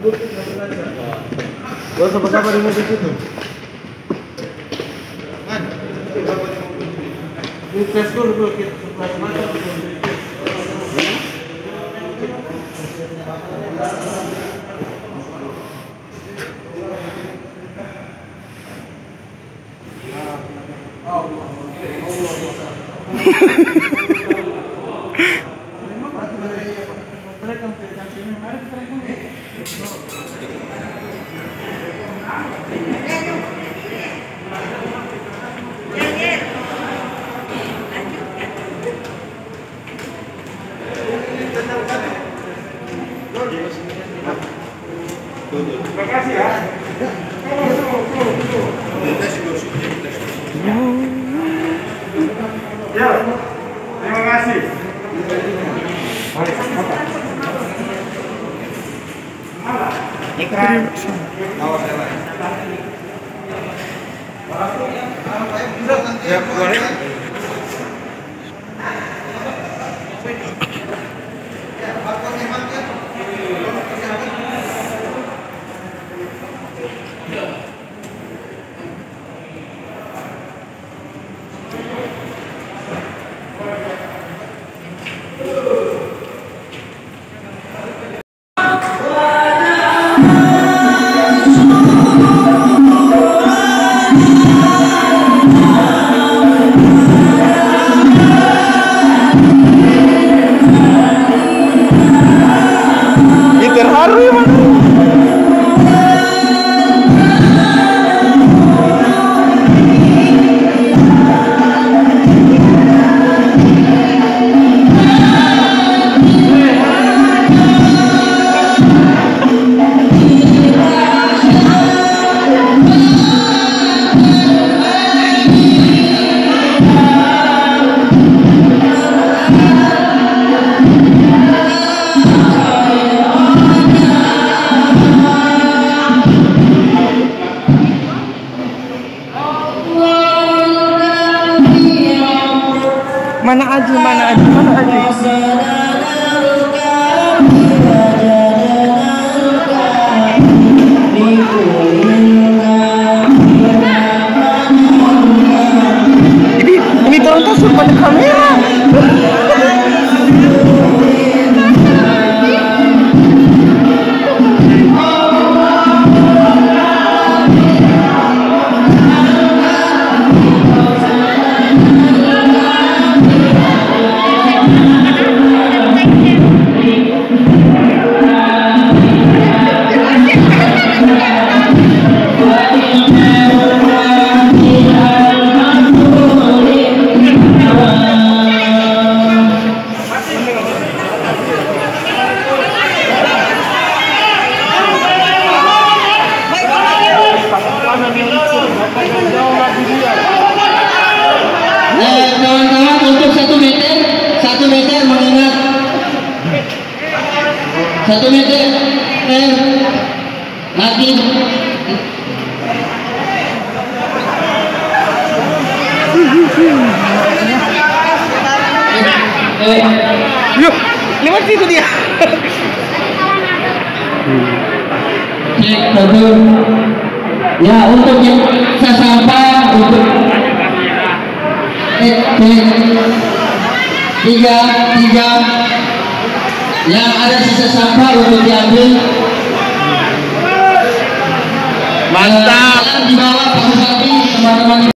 Gak usah pakai di mobil situ. Tes dulu kita macam terima kasih ya. Ya, terima kasih. Ikram. Ya, boleh. Terharu ya mana? Mana Aji, mana Aji, mana Aji? Ini turun tasuk pada kamera. Kawan-kawan untuk 1 meter mengingat 1 meter lagi. Yuk, lewat situ dia. Cek satu. Ya, untuk yang sampah untuk tiga yang ada sisa sampah untuk diambil. Mantap. Di bawah teman-teman.